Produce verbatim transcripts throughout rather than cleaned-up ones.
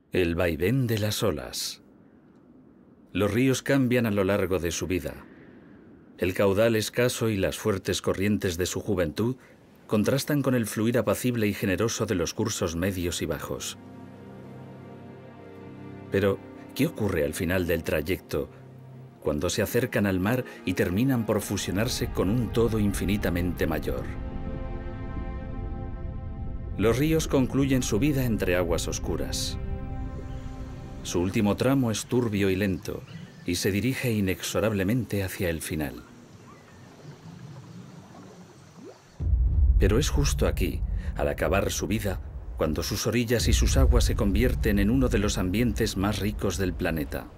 El vaivén de las olas. Los ríos cambian a lo largo de su vida. El caudal escaso y las fuertes corrientes de su juventud contrastan con el fluir apacible y generoso de los cursos medios y bajos. Pero, ¿qué ocurre al final del trayecto, cuando se acercan al mar y terminan por fusionarse con un todo infinitamente mayor? Los ríos concluyen su vida entre aguas oscuras. Su último tramo es turbio y lento, y se dirige inexorablemente hacia el final. Pero es justo aquí, al acabar su vida, cuando sus orillas y sus aguas se convierten en uno de los ambientes más ricos del planeta.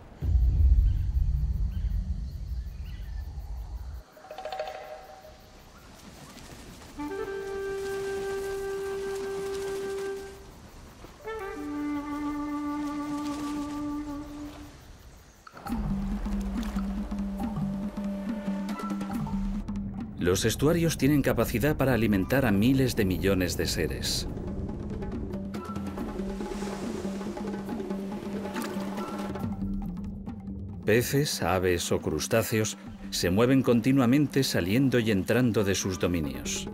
Los estuarios tienen capacidad para alimentar a miles de millones de seres. Peces, aves o crustáceos se mueven continuamente saliendo y entrando de sus dominios.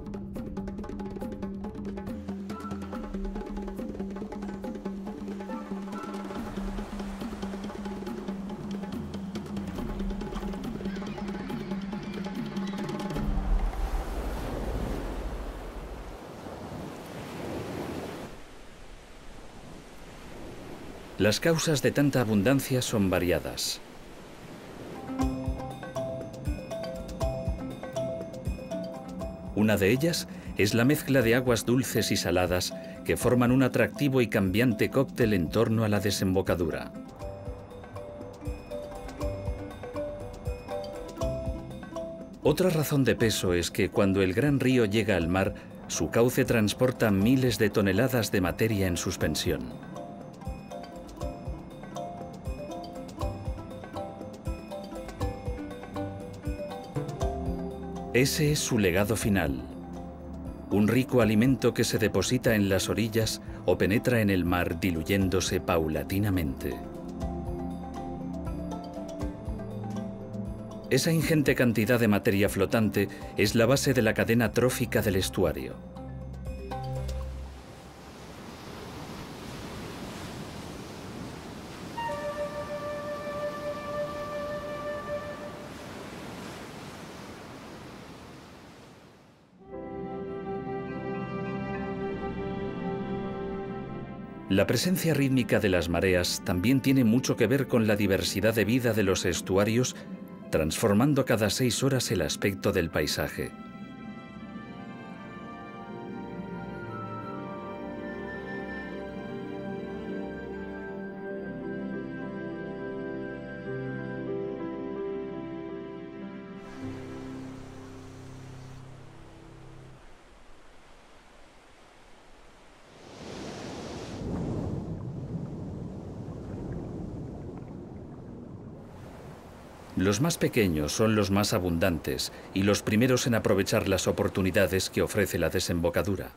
Las causas de tanta abundancia son variadas. Una de ellas es la mezcla de aguas dulces y saladas que forman un atractivo y cambiante cóctel en torno a la desembocadura. Otra razón de peso es que cuando el gran río llega al mar, su cauce transporta miles de toneladas de materia en suspensión. Ese es su legado final, un rico alimento que se deposita en las orillas o penetra en el mar diluyéndose paulatinamente. Esa ingente cantidad de materia flotante es la base de la cadena trófica del estuario. La presencia rítmica de las mareas también tiene mucho que ver con la diversidad de vida de los estuarios, transformando cada seis horas el aspecto del paisaje. Los más pequeños son los más abundantes y los primeros en aprovechar las oportunidades que ofrece la desembocadura.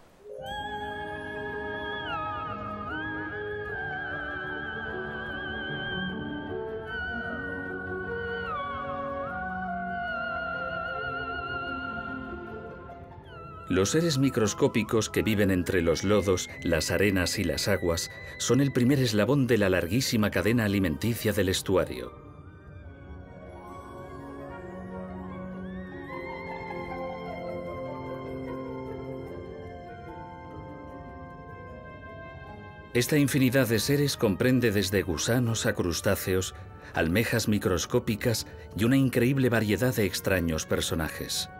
Los seres microscópicos que viven entre los lodos, las arenas y las aguas son el primer eslabón de la larguísima cadena alimenticia del estuario. Esta infinidad de seres comprende desde gusanos a crustáceos, almejas microscópicas y una increíble variedad de extraños personajes.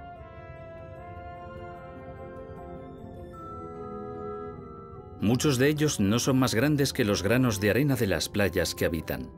Muchos de ellos no son más grandes que los granos de arena de las playas que habitan.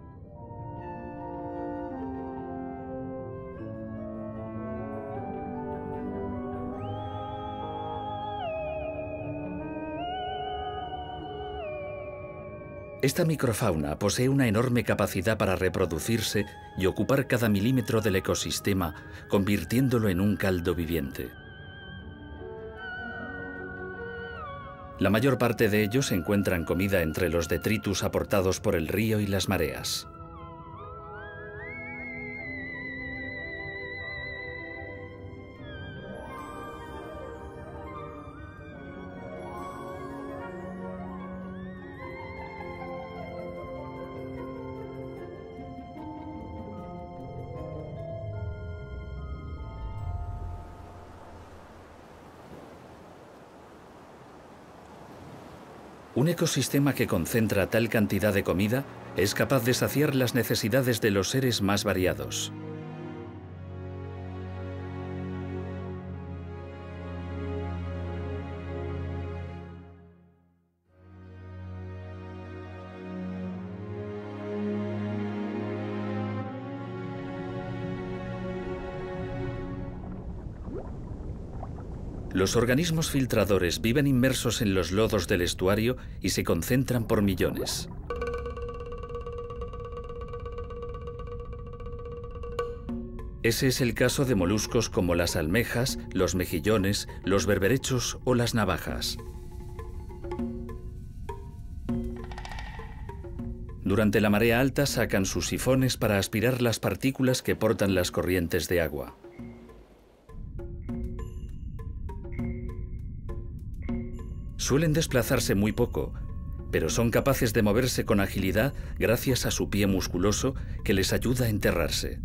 Esta microfauna posee una enorme capacidad para reproducirse y ocupar cada milímetro del ecosistema, convirtiéndolo en un caldo viviente. La mayor parte de ellos encuentran comida entre los detritus aportados por el río y las mareas. Un ecosistema que concentra tal cantidad de comida es capaz de saciar las necesidades de los seres más variados. Los organismos filtradores viven inmersos en los lodos del estuario y se concentran por millones. Ese es el caso de moluscos como las almejas, los mejillones, los berberechos o las navajas. Durante la marea alta sacan sus sifones para aspirar las partículas que portan las corrientes de agua. Suelen desplazarse muy poco, pero son capaces de moverse con agilidad gracias a su pie musculoso que les ayuda a enterrarse.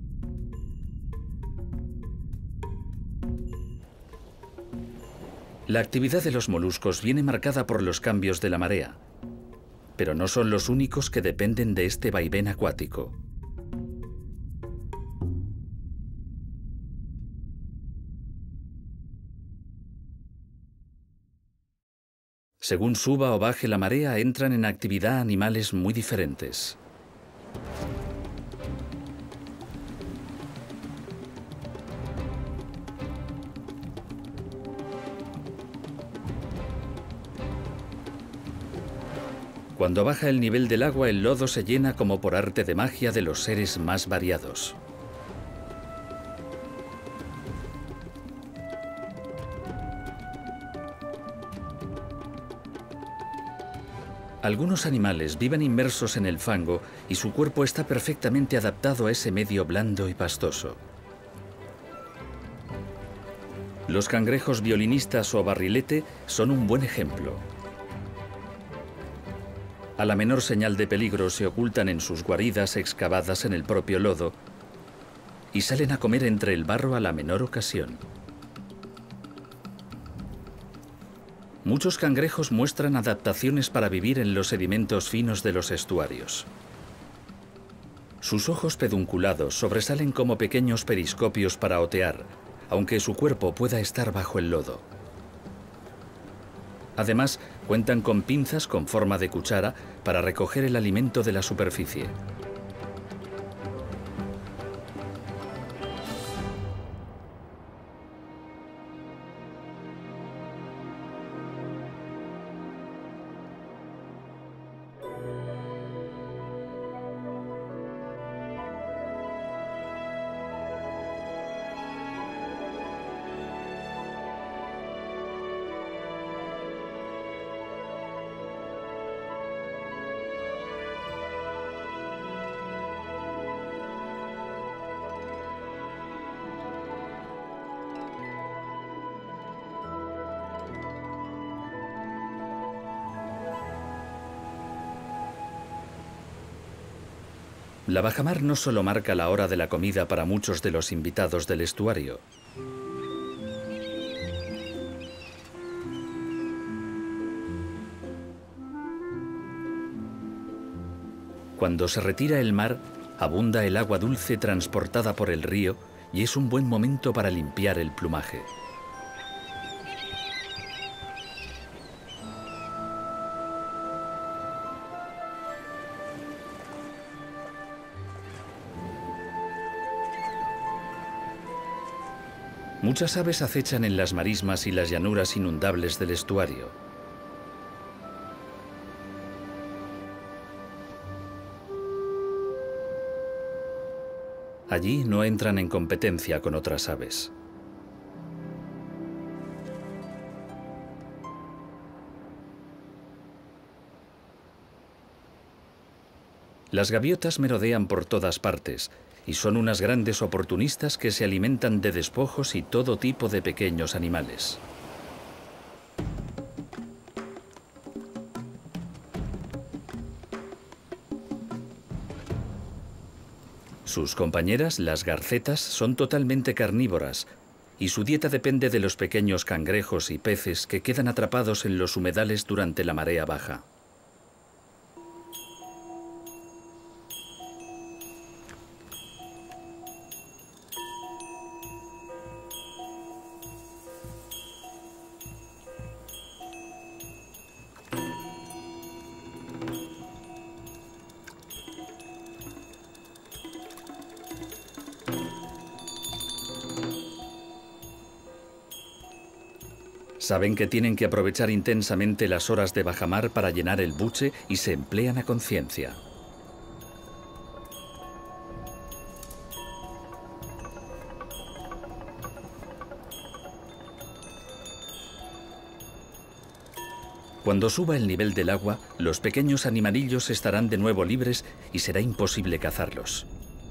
La actividad de los moluscos viene marcada por los cambios de la marea, pero no son los únicos que dependen de este vaivén acuático. Según suba o baje la marea, entran en actividad animales muy diferentes. Cuando baja el nivel del agua, el lodo se llena como por arte de magia de los seres más variados. Algunos animales viven inmersos en el fango y su cuerpo está perfectamente adaptado a ese medio blando y pastoso. Los cangrejos violinistas o barrilete son un buen ejemplo. A la menor señal de peligro se ocultan en sus guaridas excavadas en el propio lodo y salen a comer entre el barro a la menor ocasión. Muchos cangrejos muestran adaptaciones para vivir en los sedimentos finos de los estuarios. Sus ojos pedunculados sobresalen como pequeños periscopios para otear, aunque su cuerpo pueda estar bajo el lodo. Además, cuentan con pinzas con forma de cuchara para recoger el alimento de la superficie. La bajamar no solo marca la hora de la comida para muchos de los invitados del estuario. Cuando se retira el mar, abunda el agua dulce transportada por el río y es un buen momento para limpiar el plumaje. Muchas aves acechan en las marismas y las llanuras inundables del estuario. Allí no entran en competencia con otras aves. Las gaviotas merodean por todas partes y son unas grandes oportunistas que se alimentan de despojos y todo tipo de pequeños animales. Sus compañeras, las garcetas, son totalmente carnívoras y su dieta depende de los pequeños cangrejos y peces que quedan atrapados en los humedales durante la marea baja. Saben que tienen que aprovechar intensamente las horas de bajamar para llenar el buche y se emplean a conciencia. Cuando suba el nivel del agua, los pequeños animalillos estarán de nuevo libres y será imposible cazarlos.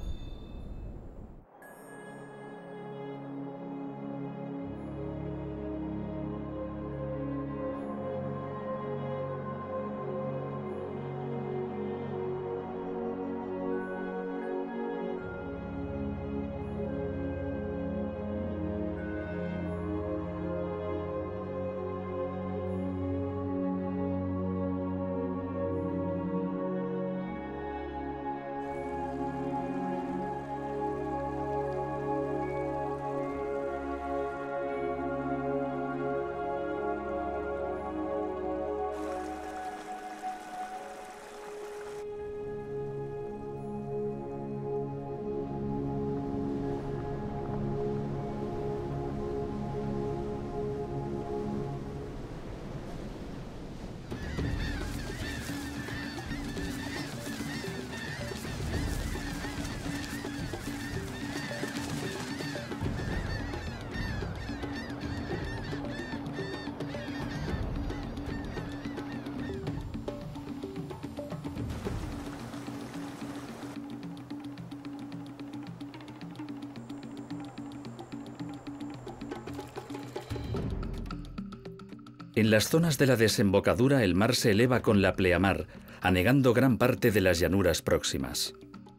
En las zonas de la desembocadura el mar se eleva con la pleamar, anegando gran parte de las llanuras próximas.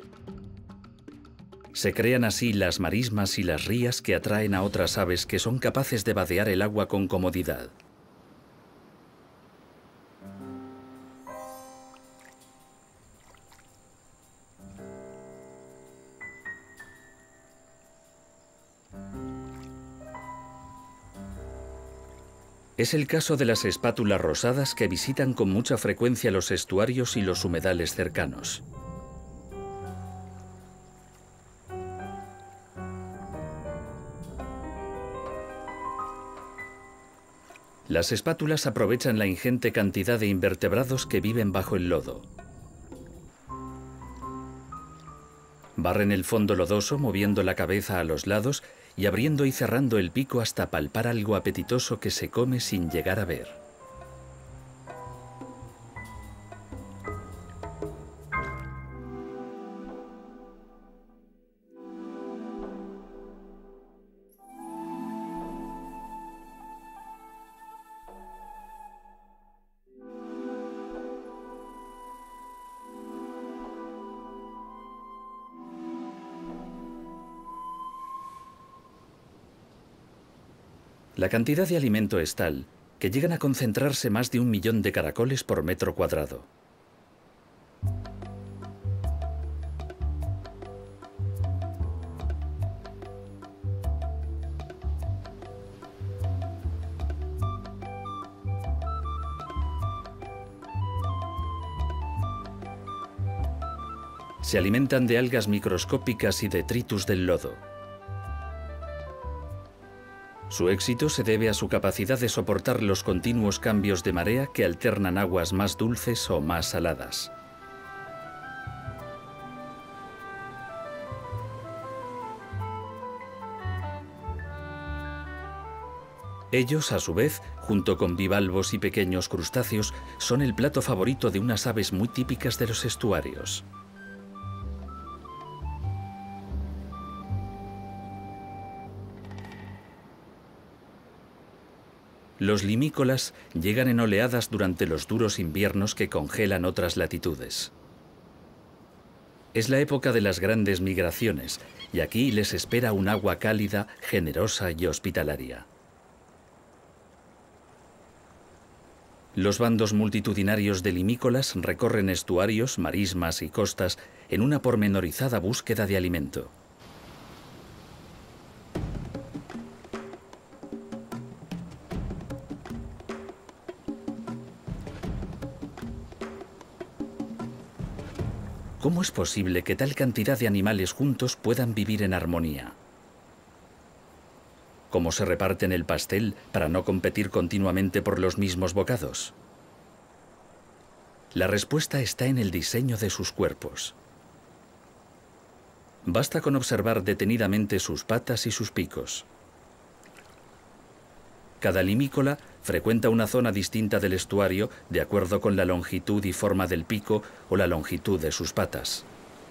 Se crean así las marismas y las rías que atraen a otras aves que son capaces de vadear el agua con comodidad. Es el caso de las espátulas rosadas que visitan con mucha frecuencia los estuarios y los humedales cercanos. Las espátulas aprovechan la ingente cantidad de invertebrados que viven bajo el lodo. Barren el fondo lodoso moviendo la cabeza a los lados y abriendo y cerrando el pico hasta palpar algo apetitoso que se come sin llegar a ver. La cantidad de alimento es tal que llegan a concentrarse más de un millón de caracoles por metro cuadrado. Se alimentan de algas microscópicas y detritus del lodo. Su éxito se debe a su capacidad de soportar los continuos cambios de marea que alternan aguas más dulces o más saladas. Ellos, a su vez, junto con bivalvos y pequeños crustáceos, son el plato favorito de unas aves muy típicas de los estuarios. Los limícolas llegan en oleadas durante los duros inviernos que congelan otras latitudes. Es la época de las grandes migraciones y aquí les espera un agua cálida, generosa y hospitalaria. Los bandos multitudinarios de limícolas recorren estuarios, marismas y costas en una pormenorizada búsqueda de alimento. ¿Cómo es posible que tal cantidad de animales juntos puedan vivir en armonía? ¿Cómo se reparten el pastel para no competir continuamente por los mismos bocados? La respuesta está en el diseño de sus cuerpos. Basta con observar detenidamente sus patas y sus picos. Cada limícola frecuenta una zona distinta del estuario de acuerdo con la longitud y forma del pico o la longitud de sus patas.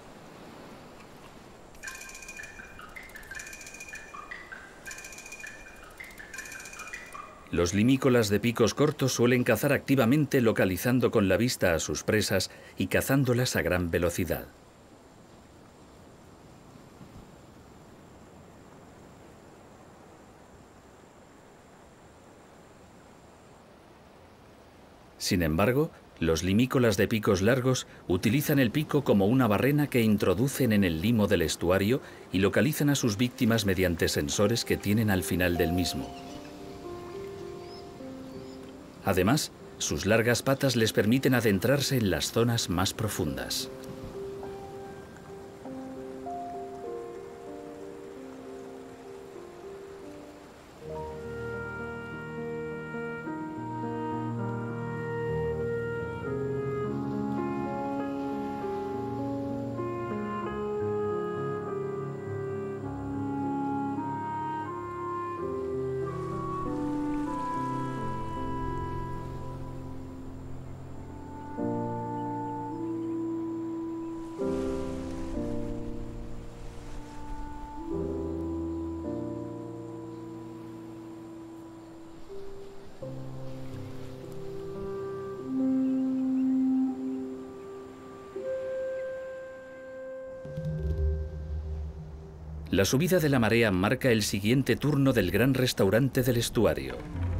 Los limícolas de picos cortos suelen cazar activamente localizando con la vista a sus presas y cazándolas a gran velocidad. Sin embargo, los limícolas de picos largos utilizan el pico como una barrena que introducen en el limo del estuario y localizan a sus víctimas mediante sensores que tienen al final del mismo. Además, sus largas patas les permiten adentrarse en las zonas más profundas. La subida de la marea marca el siguiente turno del gran restaurante del estuario.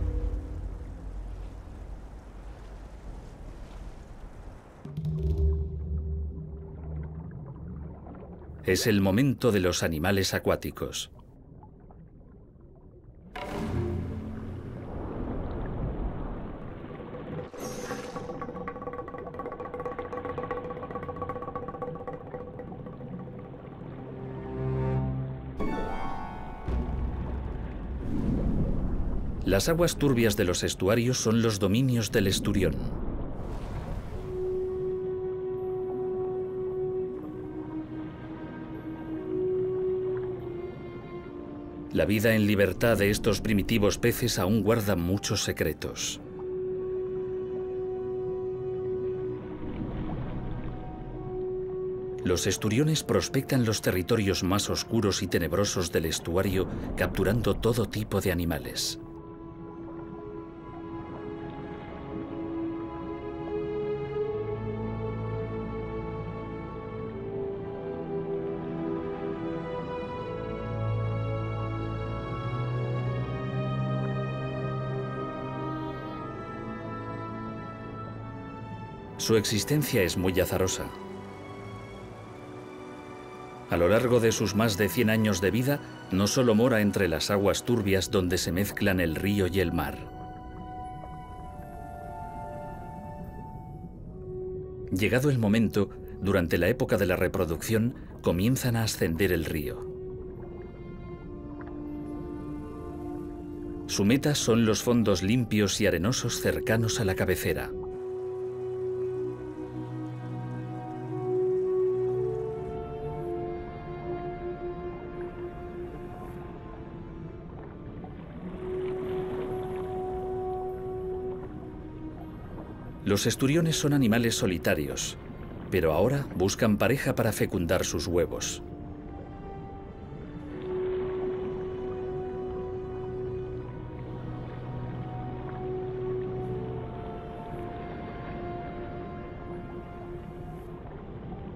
Es el momento de los animales acuáticos. Las aguas turbias de los estuarios son los dominios del esturión. La vida en libertad de estos primitivos peces aún guarda muchos secretos. Los esturiones prospectan los territorios más oscuros y tenebrosos del estuario, capturando todo tipo de animales. Su existencia es muy azarosa. A lo largo de sus más de cien años de vida, no solo mora entre las aguas turbias donde se mezclan el río y el mar. Llegado el momento, durante la época de la reproducción, comienzan a ascender el río. Su meta son los fondos limpios y arenosos cercanos a la cabecera. Los esturiones son animales solitarios, pero ahora buscan pareja para fecundar sus huevos.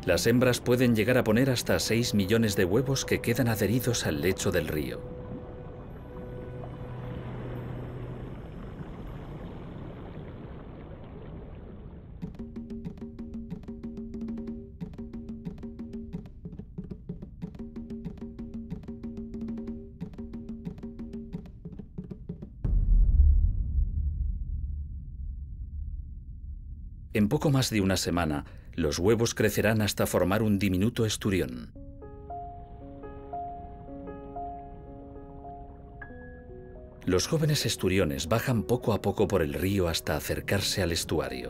Las hembras pueden llegar a poner hasta seis millones de huevos que quedan adheridos al lecho del río. En poco más de una semana, los huevos crecerán hasta formar un diminuto esturión. Los jóvenes esturiones bajan poco a poco por el río hasta acercarse al estuario.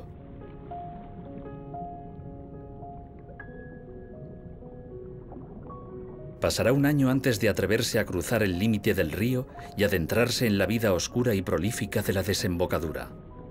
Pasará un año antes de atreverse a cruzar el límite del río y adentrarse en la vida oscura y prolífica de la desembocadura.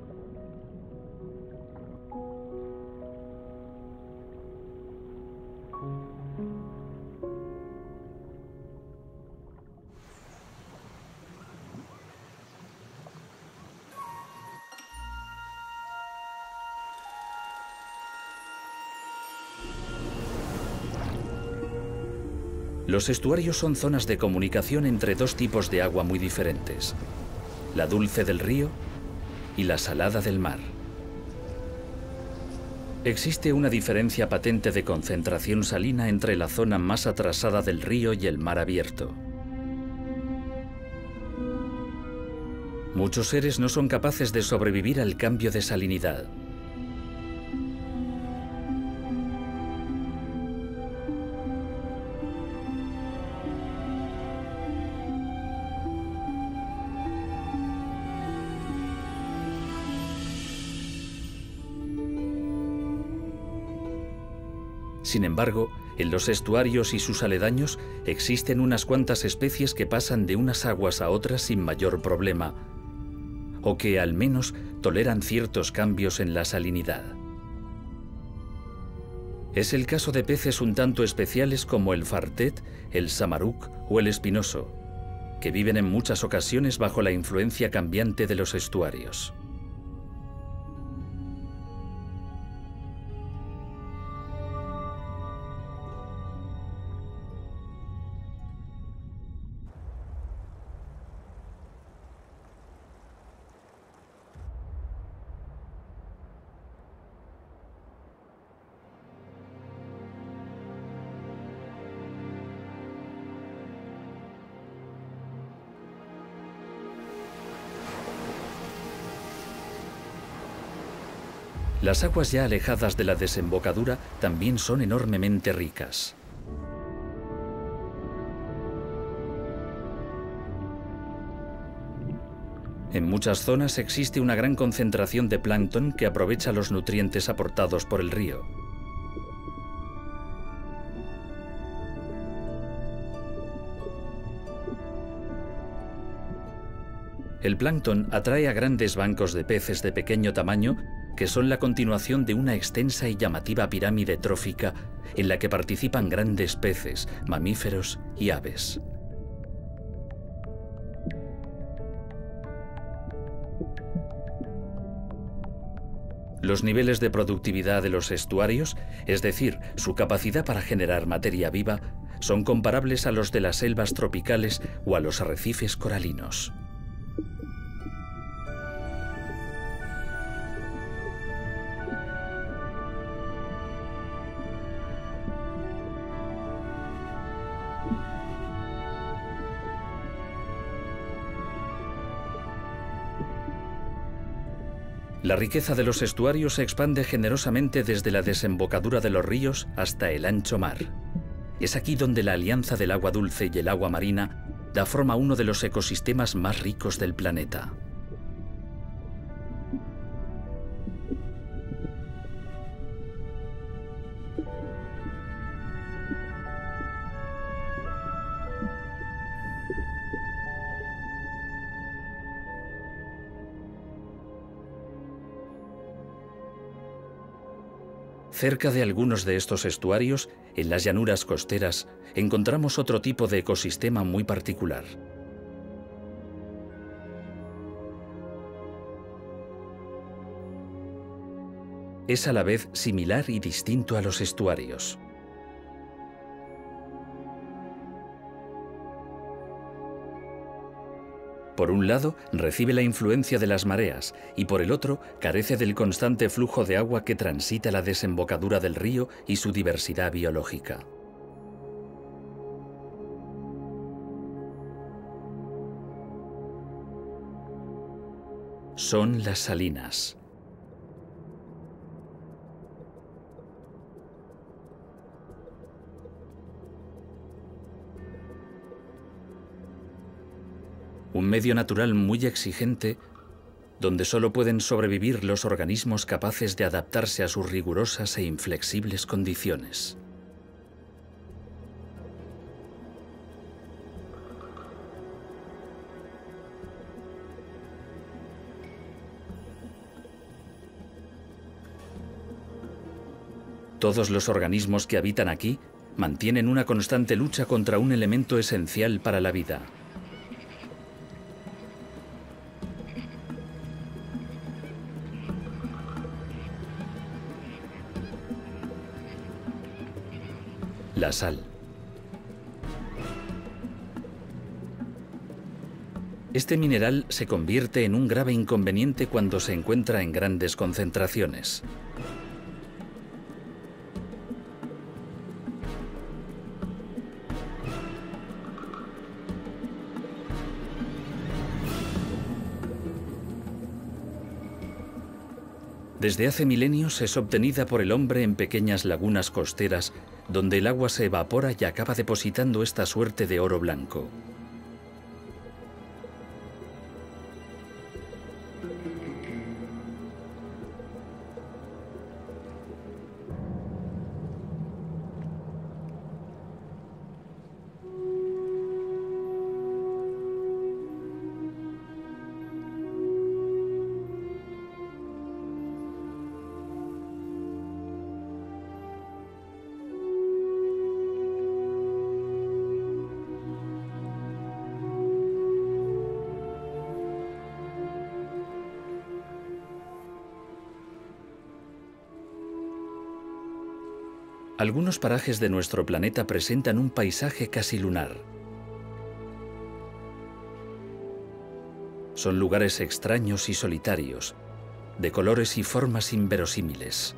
Los estuarios son zonas de comunicación entre dos tipos de agua muy diferentes, la dulce del río y la salada del mar. Existe una diferencia patente de concentración salina entre la zona más atrasada del río y el mar abierto. Muchos seres no son capaces de sobrevivir al cambio de salinidad. Sin embargo, en los estuarios y sus aledaños existen unas cuantas especies que pasan de unas aguas a otras sin mayor problema, o que al menos toleran ciertos cambios en la salinidad. Es el caso de peces un tanto especiales como el fartet, el samaruc o el espinoso, que viven en muchas ocasiones bajo la influencia cambiante de los estuarios. Las aguas ya alejadas de la desembocadura también son enormemente ricas. En muchas zonas existe una gran concentración de plancton que aprovecha los nutrientes aportados por el río. El plancton atrae a grandes bancos de peces de pequeño tamaño que son la continuación de una extensa y llamativa pirámide trófica en la que participan grandes peces, mamíferos y aves. Los niveles de productividad de los estuarios, es decir, su capacidad para generar materia viva, son comparables a los de las selvas tropicales o a los arrecifes coralinos. La riqueza de los estuarios se expande generosamente desde la desembocadura de los ríos hasta el ancho mar. Es aquí donde la alianza del agua dulce y el agua marina da forma a uno de los ecosistemas más ricos del planeta. Cerca de algunos de estos estuarios, en las llanuras costeras, encontramos otro tipo de ecosistema muy particular. es a la vez similar y distinto a los estuarios. Por un lado, recibe la influencia de las mareas y por el otro, carece del constante flujo de agua que transita la desembocadura del río y su diversidad biológica. Son las salinas. Un medio natural muy exigente, donde solo pueden sobrevivir los organismos capaces de adaptarse a sus rigurosas e inflexibles condiciones. Todos los organismos que habitan aquí mantienen una constante lucha contra un elemento esencial para la vida. La sal. Este mineral se convierte en un grave inconveniente cuando se encuentra en grandes concentraciones. Desde hace milenios es obtenida por el hombre en pequeñas lagunas costeras, donde el agua se evapora y acaba depositando esta suerte de oro blanco. Algunos parajes de nuestro planeta presentan un paisaje casi lunar. Son lugares extraños y solitarios, de colores y formas inverosímiles.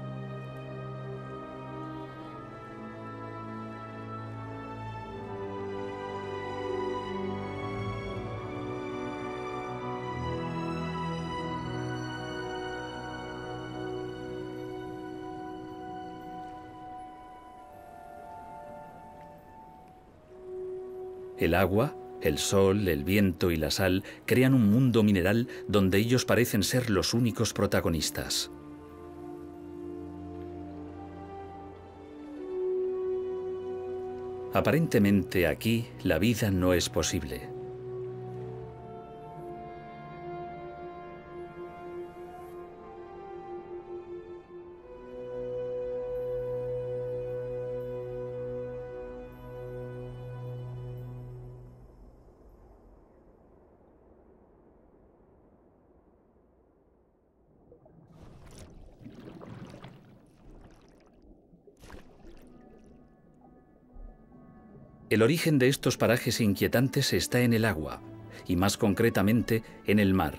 El agua, el sol, el viento y la sal crean un mundo mineral donde ellos parecen ser los únicos protagonistas. Aparentemente aquí la vida no es posible. El origen de estos parajes inquietantes está en el agua, y más concretamente en el mar.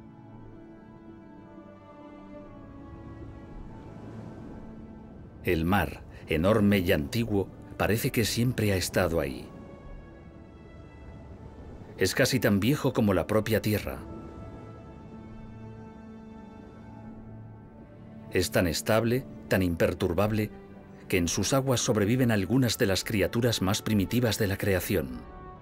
El mar, enorme y antiguo, parece que siempre ha estado ahí. Es casi tan viejo como la propia Tierra. Es tan estable, tan imperturbable, que en sus aguas sobreviven algunas de las criaturas más primitivas de la creación.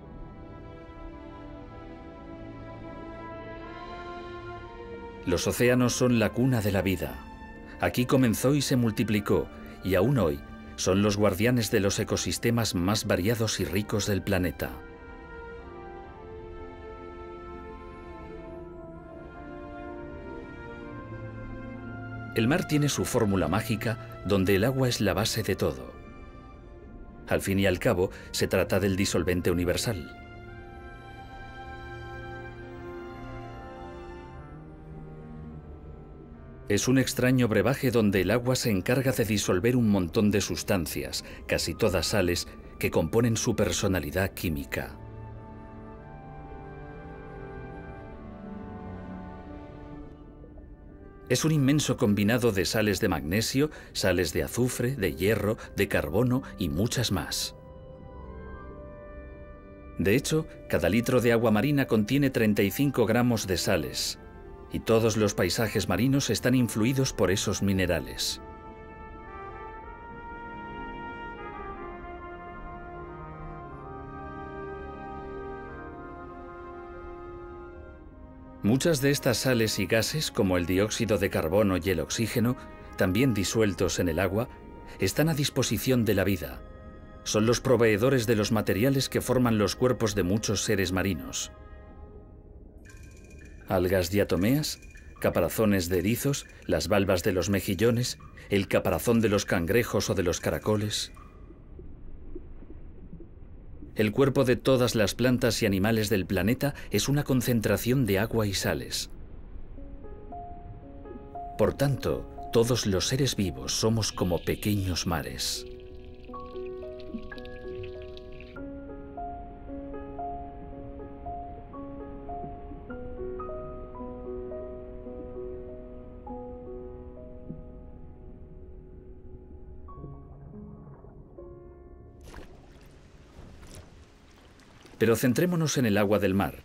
Los océanos son la cuna de la vida. Aquí comenzó y se multiplicó, y aún hoy son los guardianes de los ecosistemas más variados y ricos del planeta. El mar tiene su fórmula mágica, donde el agua es la base de todo. Al fin y al cabo, se trata del disolvente universal. Es un extraño brebaje donde el agua se encarga de disolver un montón de sustancias, casi todas sales, que componen su personalidad química. Es un inmenso combinado de sales de magnesio, sales de azufre, de hierro, de carbono y muchas más. De hecho, cada litro de agua marina contiene treinta y cinco gramos de sales, y todos los paisajes marinos están influidos por esos minerales. Muchas de estas sales y gases, como el dióxido de carbono y el oxígeno, también disueltos en el agua, están a disposición de la vida. Son los proveedores de los materiales que forman los cuerpos de muchos seres marinos. Algas diatomeas, caparazones de erizos, las valvas de los mejillones, el caparazón de los cangrejos o de los caracoles. El cuerpo de todas las plantas y animales del planeta es una concentración de agua y sales. Por tanto, todos los seres vivos somos como pequeños mares. Pero centrémonos en el agua del mar.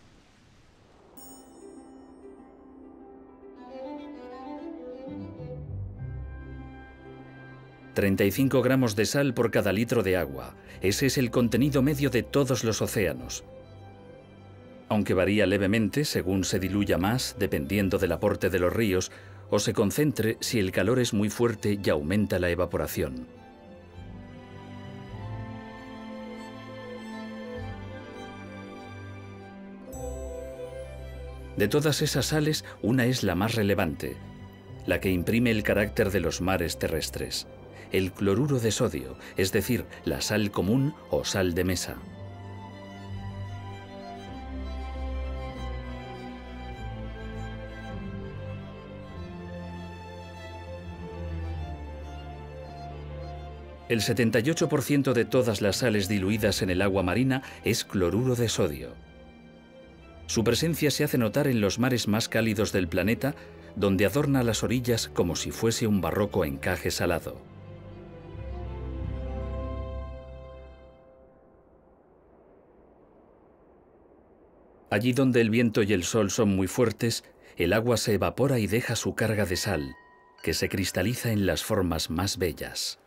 treinta y cinco gramos de sal por cada litro de agua. Ese es el contenido medio de todos los océanos. Aunque varía levemente según se diluya más, dependiendo del aporte de los ríos, o se concentre si el calor es muy fuerte y aumenta la evaporación. De todas esas sales, una es la más relevante, la que imprime el carácter de los mares terrestres, el cloruro de sodio, es decir, la sal común o sal de mesa. El setenta y ocho por ciento de todas las sales diluidas en el agua marina es cloruro de sodio. Su presencia se hace notar en los mares más cálidos del planeta, donde adorna las orillas como si fuese un barroco encaje salado. Allí donde el viento y el sol son muy fuertes, el agua se evapora y deja su carga de sal, que se cristaliza en las formas más bellas.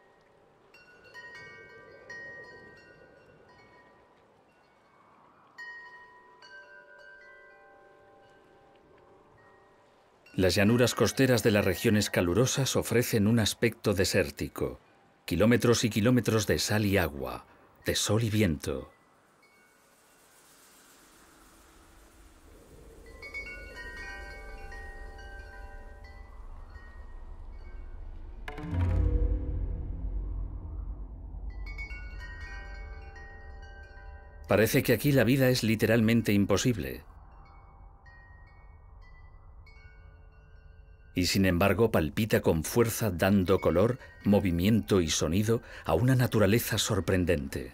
Las llanuras costeras de las regiones calurosas ofrecen un aspecto desértico, kilómetros y kilómetros de sal y agua, de sol y viento. Parece que aquí la vida es literalmente imposible. Y sin embargo palpita con fuerza dando color, movimiento y sonido a una naturaleza sorprendente.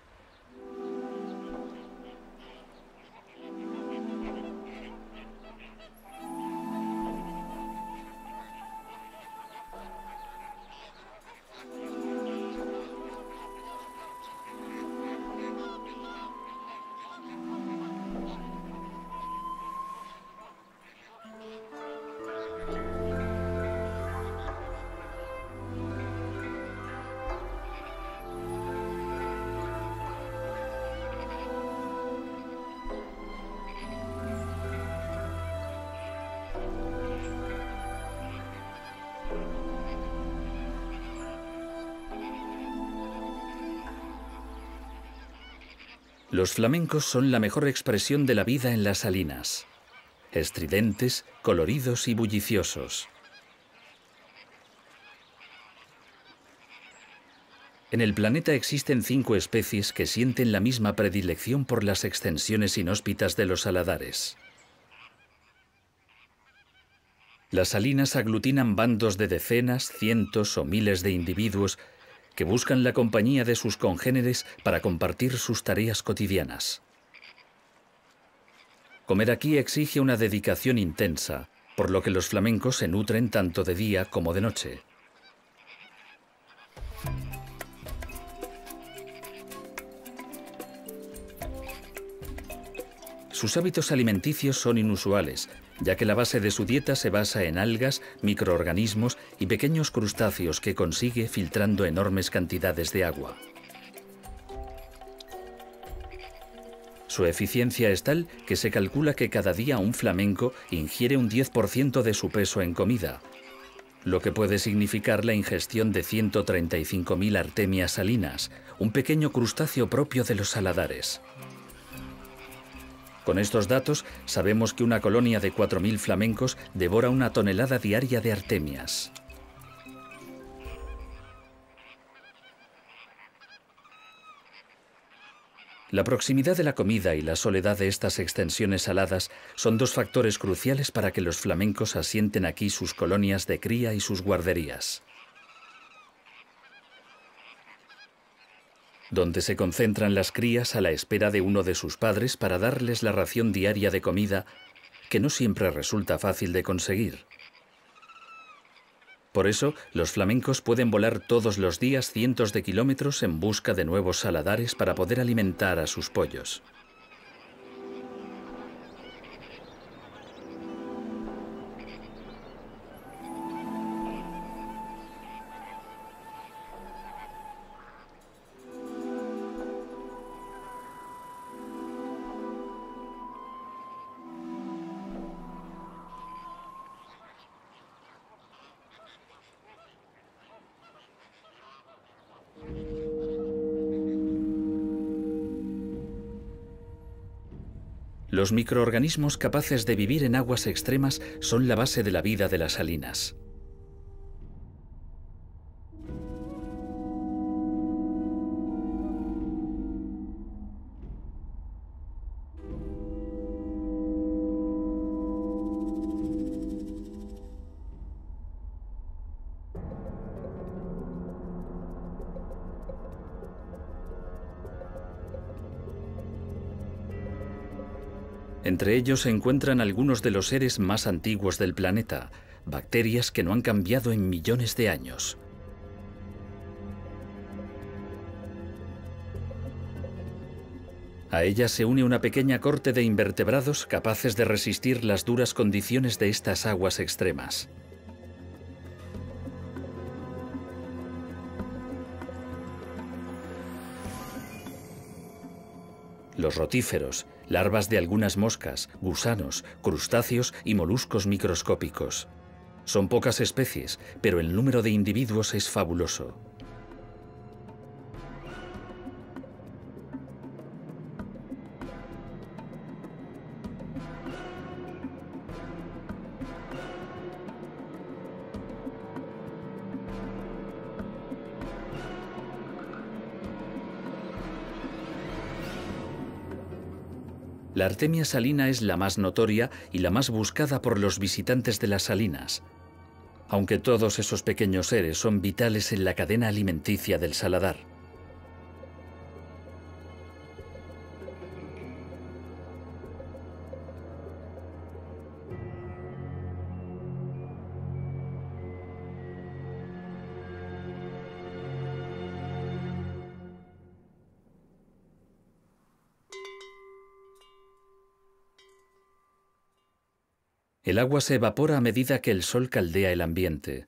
Los flamencos son la mejor expresión de la vida en las salinas, estridentes, coloridos y bulliciosos. En el planeta existen cinco especies que sienten la misma predilección por las extensiones inhóspitas de los saladares. Las salinas aglutinan bandos de decenas, cientos o miles de individuos que buscan la compañía de sus congéneres para compartir sus tareas cotidianas. Comer aquí exige una dedicación intensa, por lo que los flamencos se nutren tanto de día como de noche. Sus hábitos alimenticios son inusuales, ya que la base de su dieta se basa en algas, microorganismos y pequeños crustáceos que consigue filtrando enormes cantidades de agua. Su eficiencia es tal que se calcula que cada día un flamenco ingiere un diez por ciento de su peso en comida, lo que puede significar la ingestión de ciento treinta y cinco mil artemias salinas, un pequeño crustáceo propio de los saladares. Con estos datos sabemos que una colonia de cuatro mil flamencos devora una tonelada diaria de artemias. La proximidad de la comida y la soledad de estas extensiones saladas son dos factores cruciales para que los flamencos asienten aquí sus colonias de cría y sus guarderías, donde se concentran las crías a la espera de uno de sus padres para darles la ración diaria de comida, que no siempre resulta fácil de conseguir. Por eso, los flamencos pueden volar todos los días cientos de kilómetros en busca de nuevos saladares para poder alimentar a sus pollos. Los microorganismos capaces de vivir en aguas extremas son la base de la vida de las salinas. Entre ellos se encuentran algunos de los seres más antiguos del planeta, bacterias que no han cambiado en millones de años. A ellas se une una pequeña corte de invertebrados capaces de resistir las duras condiciones de estas aguas extremas. Los rotíferos, larvas de algunas moscas, gusanos, crustáceos y moluscos microscópicos. Son pocas especies, pero el número de individuos es fabuloso. La artemia salina es la más notoria y la más buscada por los visitantes de las salinas, aunque todos esos pequeños seres son vitales en la cadena alimenticia del saladar. El agua se evapora a medida que el sol caldea el ambiente.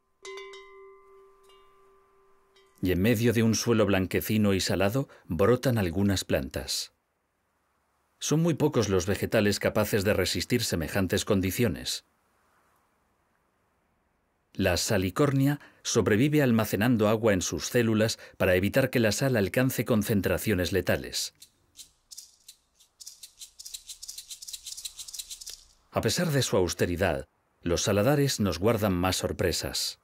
Y en medio de un suelo blanquecino y salado brotan algunas plantas. Son muy pocos los vegetales capaces de resistir semejantes condiciones. La salicornia sobrevive almacenando agua en sus células para evitar que la sal alcance concentraciones letales. A pesar de su austeridad, los saladares nos guardan más sorpresas.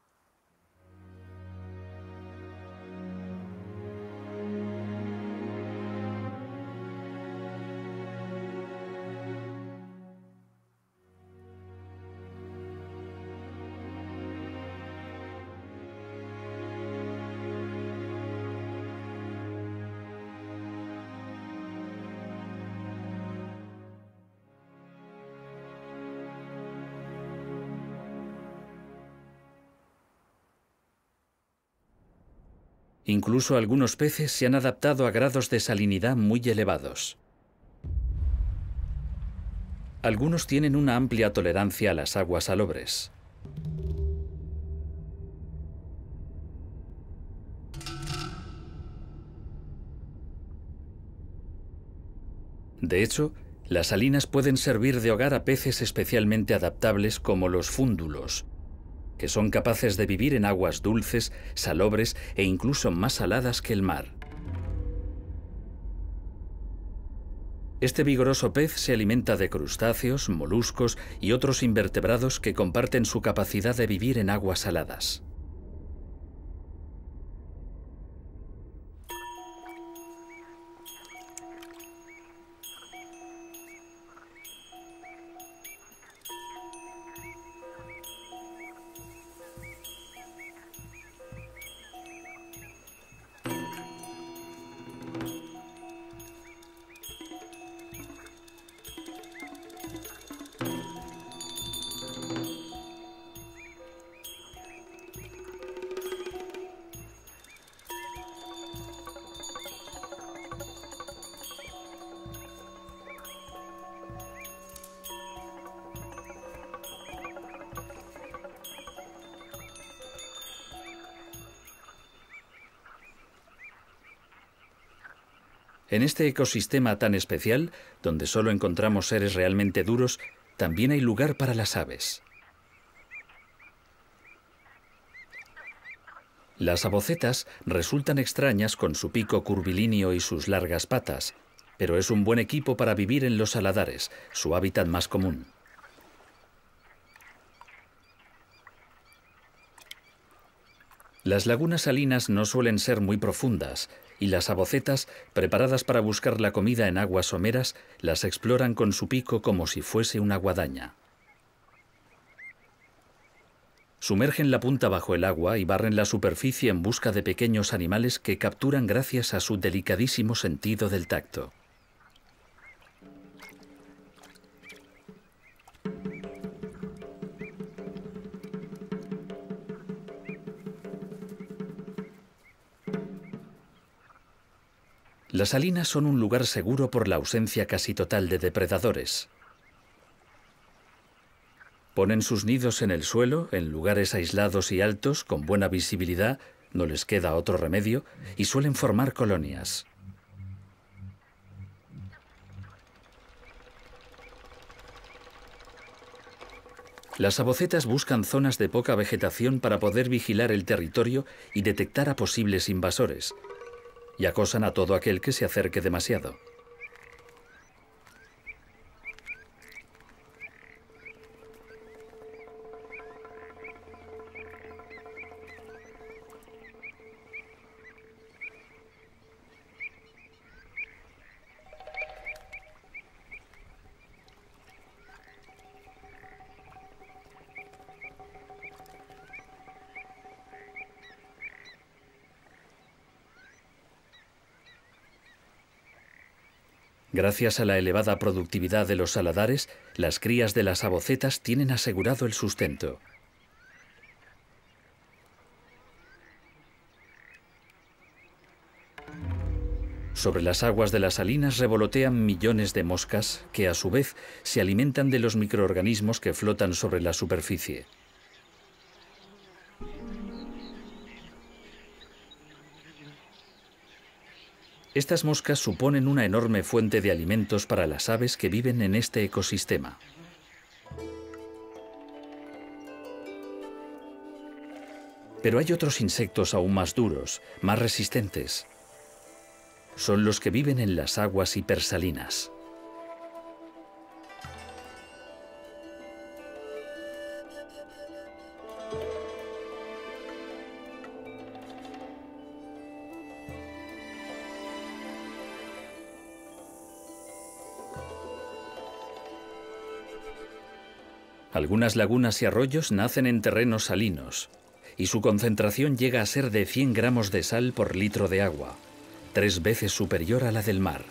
Incluso algunos peces se han adaptado a grados de salinidad muy elevados. Algunos tienen una amplia tolerancia a las aguas salobres. De hecho, las salinas pueden servir de hogar a peces especialmente adaptables como los fúndulos, que son capaces de vivir en aguas dulces, salobres e incluso más saladas que el mar. Este vigoroso pez se alimenta de crustáceos, moluscos y otros invertebrados que comparten su capacidad de vivir en aguas saladas. En este ecosistema tan especial, donde solo encontramos seres realmente duros, también hay lugar para las aves. Las avocetas resultan extrañas con su pico curvilíneo y sus largas patas, pero es un buen equipo para vivir en los saladares, su hábitat más común. Las lagunas salinas no suelen ser muy profundas, y las avocetas, preparadas para buscar la comida en aguas someras, las exploran con su pico como si fuese una guadaña. Sumergen la punta bajo el agua y barren la superficie en busca de pequeños animales que capturan gracias a su delicadísimo sentido del tacto. Las salinas son un lugar seguro por la ausencia casi total de depredadores. Ponen sus nidos en el suelo, en lugares aislados y altos, con buena visibilidad, no les queda otro remedio, y suelen formar colonias. Las avocetas buscan zonas de poca vegetación para poder vigilar el territorio y detectar a posibles invasores, y acosan a todo aquel que se acerque demasiado. Gracias a la elevada productividad de los saladares, las crías de las avocetas tienen asegurado el sustento. Sobre las aguas de las salinas revolotean millones de moscas que, a su vez, se alimentan de los microorganismos que flotan sobre la superficie. Estas moscas suponen una enorme fuente de alimentos para las aves que viven en este ecosistema. Pero hay otros insectos aún más duros, más resistentes. Son los que viven en las aguas hipersalinas. Algunas lagunas y arroyos nacen en terrenos salinos, y su concentración llega a ser de cien gramos de sal por litro de agua, tres veces superior a la del mar.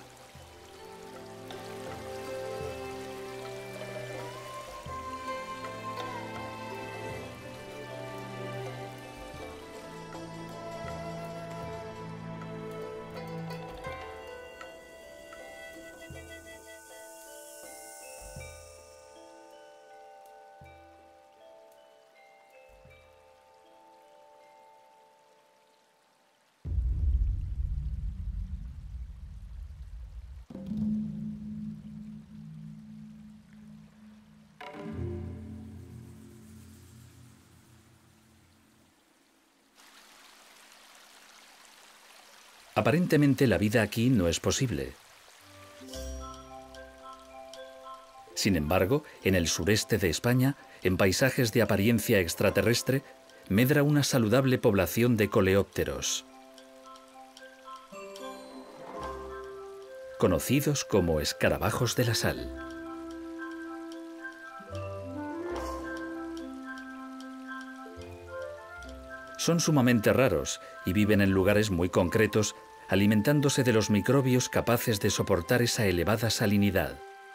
Aparentemente la vida aquí no es posible. Sin embargo, en el sureste de España, en paisajes de apariencia extraterrestre, medra una saludable población de coleópteros, conocidos como escarabajos de la sal. Son sumamente raros y viven en lugares muy concretos, alimentándose de los microbios capaces de soportar esa elevada salinidad.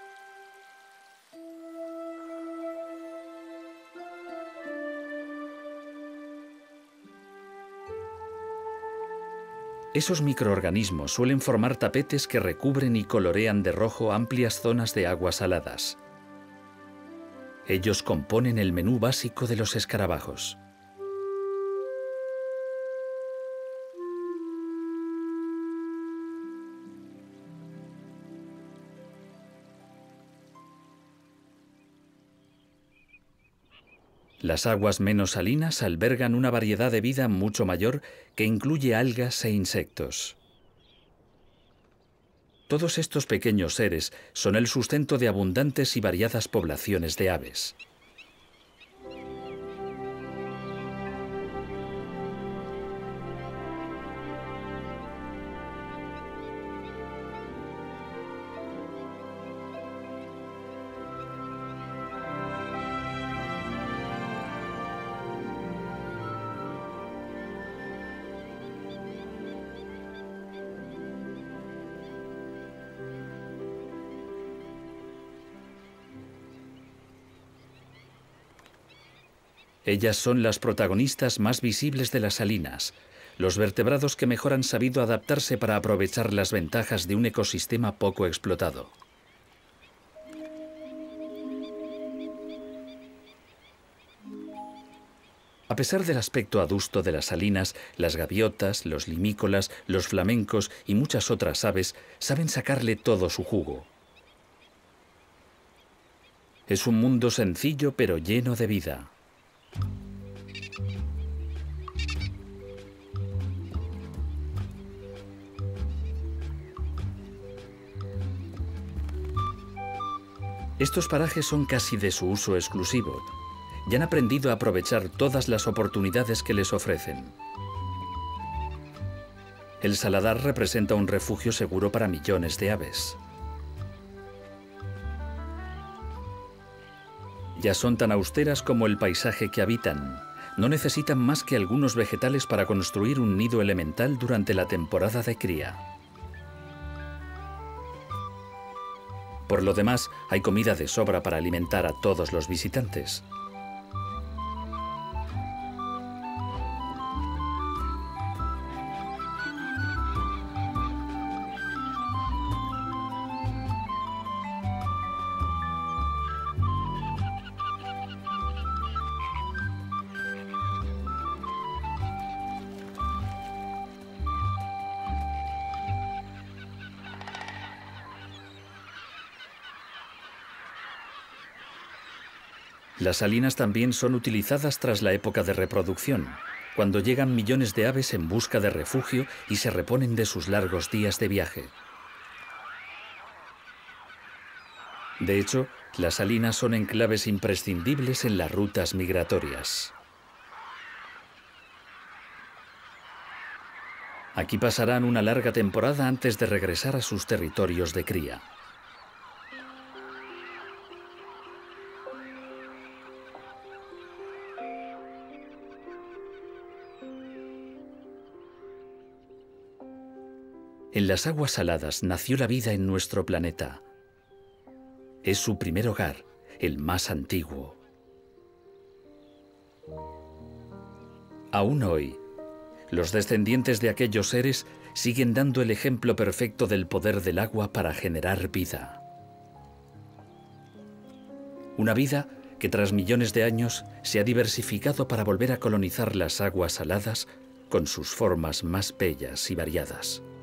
Esos microorganismos suelen formar tapetes que recubren y colorean de rojo amplias zonas de aguas saladas. Ellos componen el menú básico de los escarabajos. Las aguas menos salinas albergan una variedad de vida mucho mayor que incluye algas e insectos. Todos estos pequeños seres son el sustento de abundantes y variadas poblaciones de aves. Ellas son las protagonistas más visibles de las salinas, los vertebrados que mejor han sabido adaptarse para aprovechar las ventajas de un ecosistema poco explotado. A pesar del aspecto adusto de las salinas, las gaviotas, los limícolas, los flamencos y muchas otras aves saben sacarle todo su jugo. Es un mundo sencillo pero lleno de vida. Estos parajes son casi de su uso exclusivo y han aprendido a aprovechar todas las oportunidades que les ofrecen. El saladar representa un refugio seguro para millones de aves. Ya son tan austeras como el paisaje que habitan. No necesitan más que algunos vegetales para construir un nido elemental durante la temporada de cría. Por lo demás, hay comida de sobra para alimentar a todos los visitantes. Las salinas también son utilizadas tras la época de reproducción, cuando llegan millones de aves en busca de refugio y se reponen de sus largos días de viaje. De hecho, las salinas son enclaves imprescindibles en las rutas migratorias. Aquí pasarán una larga temporada antes de regresar a sus territorios de cría. En las aguas saladas nació la vida en nuestro planeta. Es su primer hogar, el más antiguo. Aún hoy, los descendientes de aquellos seres siguen dando el ejemplo perfecto del poder del agua para generar vida. Una vida que tras millones de años se ha diversificado para volver a colonizar las aguas saladas con sus formas más bellas y variadas.